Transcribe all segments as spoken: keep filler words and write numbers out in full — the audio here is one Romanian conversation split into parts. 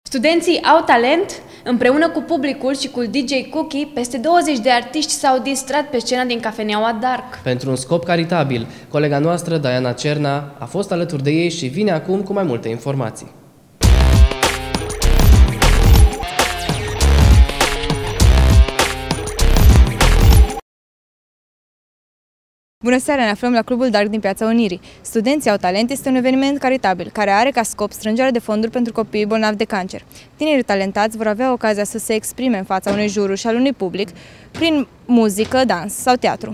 Studenții au talent. Împreună cu publicul și cu D J Cookie, peste douăzeci de artiști s-au distrat pe scena din cafeneaua Dark. Pentru un scop caritabil, colega noastră, Diana Cerna, a fost alături de ei și vine acum cu mai multe informații. Bună seara, ne aflăm la Clubul Dark din Piața Unirii. Studenții au talent este un eveniment caritabil care are ca scop strângerea de fonduri pentru copiii bolnavi de cancer. Tinerii talentați vor avea ocazia să se exprime în fața unui juriu și al unui public prin muzică, dans sau teatru.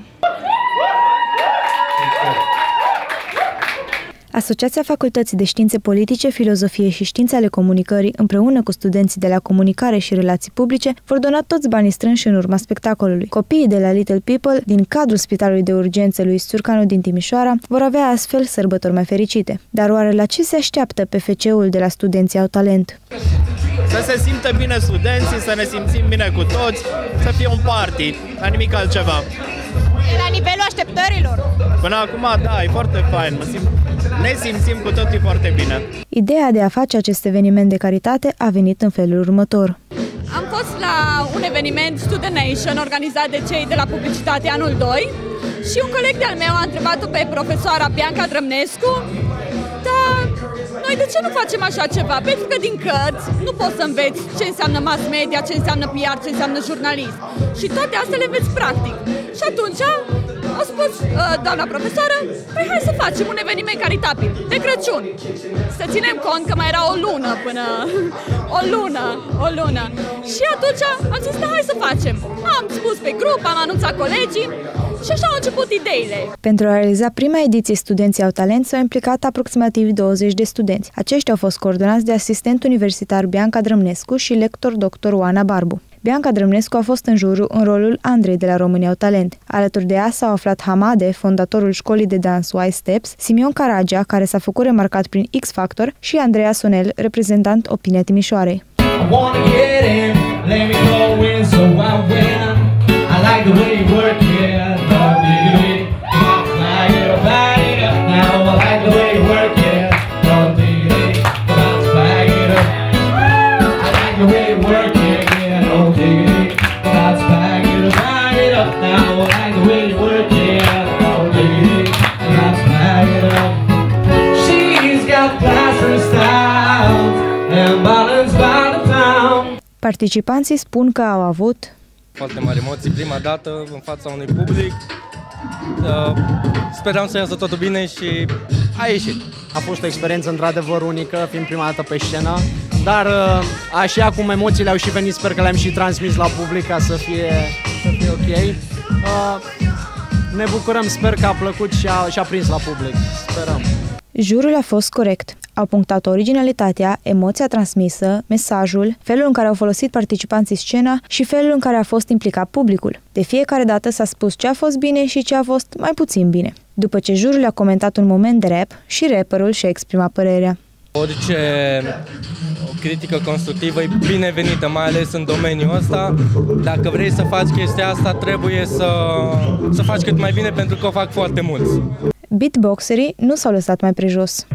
Asociația Facultății de Științe Politice, Filozofie și Științe ale Comunicării, împreună cu studenții de la Comunicare și Relații Publice, vor dona toți banii strânși în urma spectacolului. Copiii de la Little People, din cadrul Spitalului de Urgențe lui Surcanu din Timișoara, vor avea astfel sărbători mai fericite. Dar oare la ce se așteaptă pe F C-ul de la Studenții au talent? Să se simtă bine studenții, să ne simțim bine cu toți, să fie un party, la nimic altceva. E la nivelul așteptărilor. Până acum, da, e foarte fain, mă simt, ne simțim cu toții foarte bine. Ideea de a face acest eveniment de caritate a venit în felul următor. Am fost la un eveniment Student Nation organizat de cei de la Publicitate anul doi și un coleg de-al meu a întrebat-o pe profesoara Bianca Drămnescu, dar noi de ce nu facem așa ceva? Pentru că din cărți nu poți să înveți ce înseamnă mass media, ce înseamnă P R, ce înseamnă jurnalism. Și toate astea le înveți practic. Și atunci a spus doamna profesoară, păi hai să facem un eveniment caritabil de Crăciun. Să ținem cont că mai era o lună până... o lună, o lună. Și atunci am zis, da, hai să facem. Am spus pe grup, am anunțat colegii și așa au început ideile. Pentru a realiza prima ediție Studenții au talent s-au implicat aproximativ douăzeci de studenți. Aceștia au fost coordonați de asistent universitar Bianca Drămnescu și lector doctor Oana Barbu. Bianca Drămnescu a fost în juriu în rolul Andrei de la România au talent. Alături de ea s-au aflat Hamade, fondatorul școlii de dans Y Steps, Simion Caragea, care s-a făcut remarcat prin X Factor, și Andreea Sonel, reprezentant Opinia Timișoarei. Participanții spun că au avut foarte mari emoții, prima dată în fața unui public. Speram să iasă totul bine și a ieșit. A fost o experiență într-adevăr unică, fiind prima dată pe scenă, dar așa cum emoțiile au și venit, sper că le-am și transmis la public ca să fie, să fie ok. Ne bucurăm, sper că a plăcut și a, și a prins la public, sperăm. Juriul a fost corect. Au punctat originalitatea, emoția transmisă, mesajul, felul în care au folosit participanții scena și felul în care a fost implicat publicul. De fiecare dată s-a spus ce a fost bine și ce a fost mai puțin bine. După ce juriul a comentat un moment de rap, și rapperul și-a exprimat părerea. Orice critică constructivă e binevenită, mai ales în domeniul ăsta. Dacă vrei să faci chestia asta, trebuie să, să faci cât mai bine, pentru că o fac foarte mulți. Beatboxerii nu s-au lăsat mai prejos.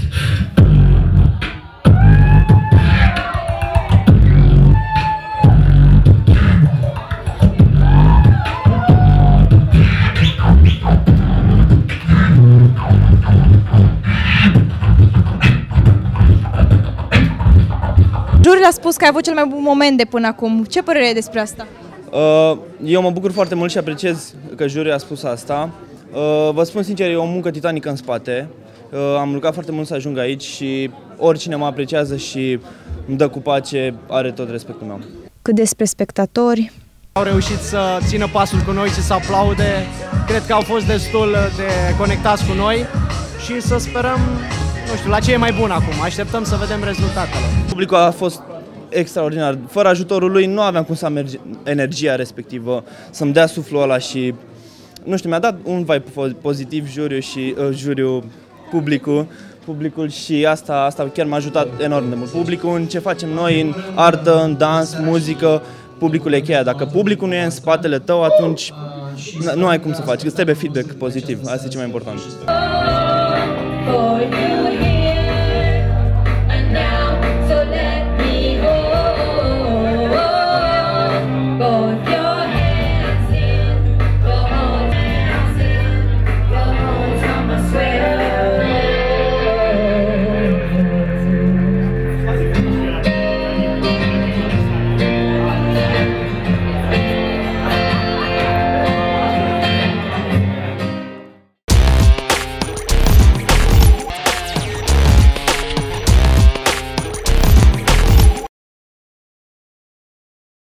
Juriul a spus că ai avut cel mai bun moment de până acum. Ce părere ai despre asta? Eu mă bucur foarte mult și apreciez că juriul a spus asta. Vă spun sincer, e o muncă titanică în spate. Am lucrat foarte mult să ajung aici și oricine mă apreciază și îmi dă cu pace, are tot respectul meu. Cât despre spectatori, au reușit să țină pasul cu noi și să aplaude. Cred că au fost destul de conectați cu noi și să sperăm, nu știu, la ce e mai bun acum. Așteptăm să vedem rezultatele. Publicul a fost extraordinar. Fără ajutorul lui nu aveam cum să am energia respectivă, să-mi dea suflul ăla și, nu știu, mi-a dat un vibe pozitiv juriu și uh, juriu publicul, publicul și asta, asta chiar m-a ajutat enorm de mult. Publicul în ce facem noi, în artă, în dans, muzică, publicul e cheia. Dacă publicul nu e în spatele tău, atunci nu ai cum să faci, îți trebuie feedback pozitiv, asta e ce mai important.